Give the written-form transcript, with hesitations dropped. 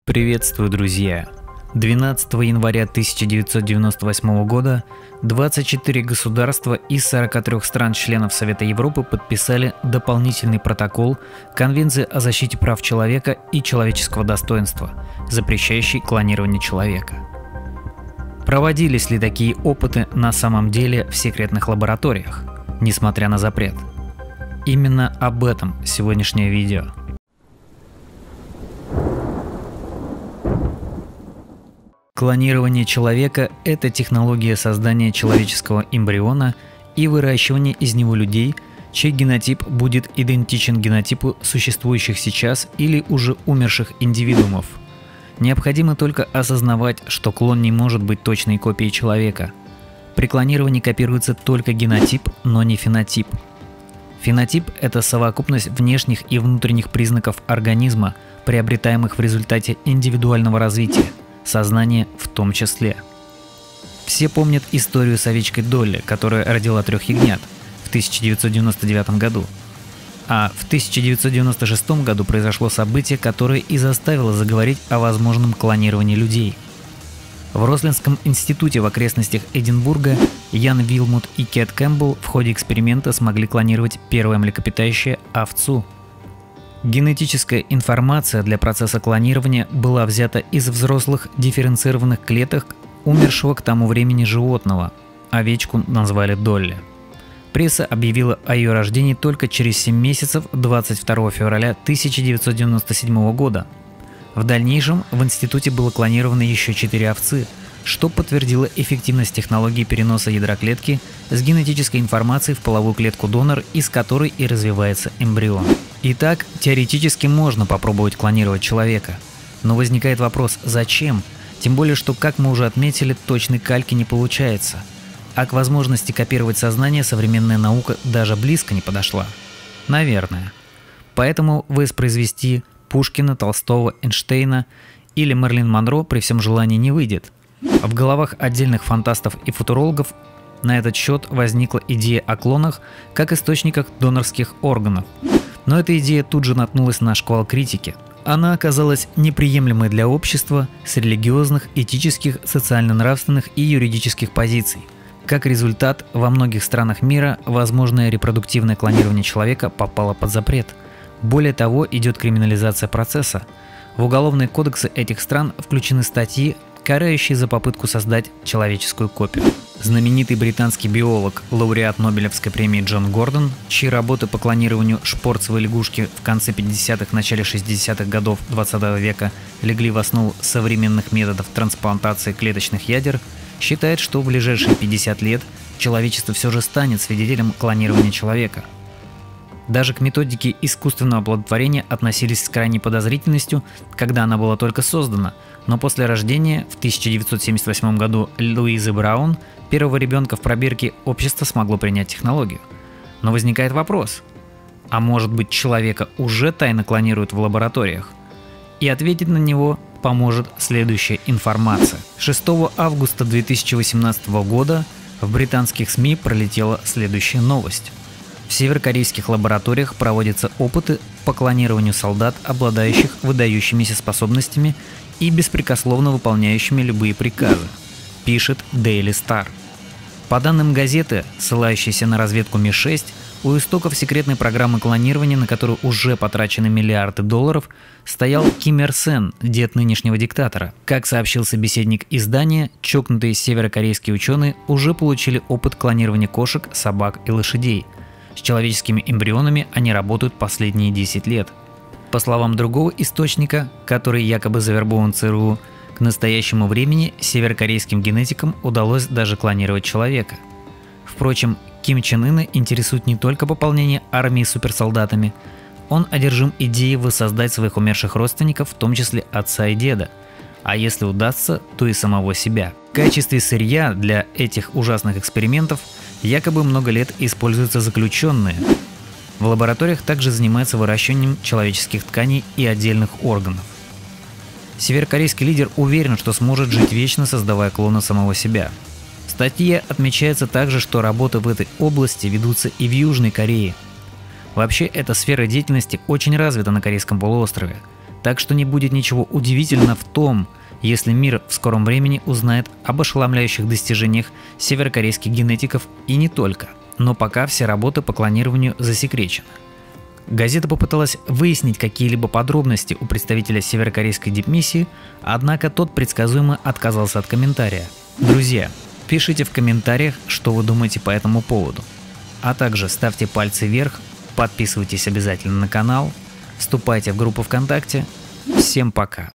Приветствую, друзья! 12 января 1998 года 24 государства из 43 стран-членов Совета Европы подписали дополнительный протокол Конвенции о защите прав человека и человеческого достоинства, запрещающий клонирование человека. Проводились ли такие опыты на самом деле в секретных лабораториях, несмотря на запрет? Именно об этом сегодняшнее видео. Клонирование человека – это технология создания человеческого эмбриона и выращивания из него людей, чей генотип будет идентичен генотипу существующих сейчас или уже умерших индивидуумов. Необходимо только осознавать, что клон не может быть точной копией человека. При клонировании копируется только генотип, но не фенотип. Фенотип – это совокупность внешних и внутренних признаков организма, приобретаемых в результате индивидуального развития. Сознание в том числе. Все помнят историю с овечкой Долли, которая родила 3 ягнят в 1999 году. А в 1996 году произошло событие, которое и заставило заговорить о возможном клонировании людей. В Рослинском институте в окрестностях Эдинбурга Ян Вилмут и Кэт Кэмпбелл в ходе эксперимента смогли клонировать первое млекопитающее – овцу. Генетическая информация для процесса клонирования была взята из взрослых дифференцированных клеток умершего к тому времени животного. Овечку назвали Долли. Пресса объявила о ее рождении только через 7 месяцев 22 февраля 1997 года. В дальнейшем в институте было клонировано еще 4 овцы, что подтвердило эффективность технологии переноса ядра клетки с генетической информацией в половую клетку донор, из которой и развивается эмбрион. Итак, теоретически можно попробовать клонировать человека. Но возникает вопрос, зачем? Тем более, что, как мы уже отметили, точной кальки не получается. А к возможности копировать сознание современная наука даже близко не подошла. Наверное. Поэтому воспроизвести Пушкина, Толстого, Эйнштейна или Мэрилин Монро при всем желании не выйдет. В головах отдельных фантастов и футурологов на этот счет возникла идея о клонах как источниках донорских органов. Но эта идея тут же наткнулась на шквал критики. Она оказалась неприемлемой для общества с религиозных, этических, социально-нравственных и юридических позиций. Как результат, во многих странах мира возможное репродуктивное клонирование человека попало под запрет. Более того, идет криминализация процесса. В уголовные кодексы этих стран включены статьи, карающие за попытку создать человеческую копию. Знаменитый британский биолог, лауреат Нобелевской премии Джон Гордон, чьи работы по клонированию шпорцевой лягушки в конце 50-х, начале 60-х годов 20 века легли в основу современных методов трансплантации клеточных ядер, считает, что в ближайшие 50 лет человечество все же станет свидетелем клонирования человека. Даже к методике искусственного оплодотворения относились с крайней подозрительностью, когда она была только создана, но после рождения в 1978 году Луизы Браун, первого ребенка в пробирке, общество смогло принять технологию. Но возникает вопрос, а может быть, человека уже тайно клонируют в лабораториях? И ответить на него поможет следующая информация. 6 августа 2018 года в британских СМИ пролетела следующая новость. В северокорейских лабораториях проводятся опыты по клонированию солдат, обладающих выдающимися способностями и беспрекословно выполняющими любые приказы, пишет Daily Star. По данным газеты, ссылающейся на разведку Ми-6, у истоков секретной программы клонирования, на которую уже потрачены миллиарды долларов, стоял Ким Ир Сен, дед нынешнего диктатора. Как сообщил собеседник издания, чокнутые северокорейские ученые уже получили опыт клонирования кошек, собак и лошадей. С человеческими эмбрионами они работают последние 10 лет. По словам другого источника, который якобы завербован ЦРУ, к настоящему времени северокорейским генетикам удалось даже клонировать человека. Впрочем, Ким Чен Ына интересует не только пополнение армии суперсолдатами, он одержим идеей воссоздать своих умерших родственников, в том числе отца и деда, а если удастся, то и самого себя. В качестве сырья для этих ужасных экспериментов якобы много лет используются заключенные. В лабораториях также занимаются выращиванием человеческих тканей и отдельных органов. Северокорейский лидер уверен, что сможет жить вечно, создавая клона самого себя. В статье отмечается также, что работы в этой области ведутся и в Южной Корее. Вообще, эта сфера деятельности очень развита на Корейском полуострове. Так что не будет ничего удивительного в том, если мир в скором времени узнает об ошеломляющих достижениях северокорейских генетиков и не только. Но пока все работы по клонированию засекречены. Газета попыталась выяснить какие-либо подробности у представителя северокорейской дипмиссии, однако тот предсказуемо отказался от комментария. Друзья, пишите в комментариях, что вы думаете по этому поводу. А также ставьте пальцы вверх, подписывайтесь обязательно на канал, вступайте в группу ВКонтакте. Всем пока!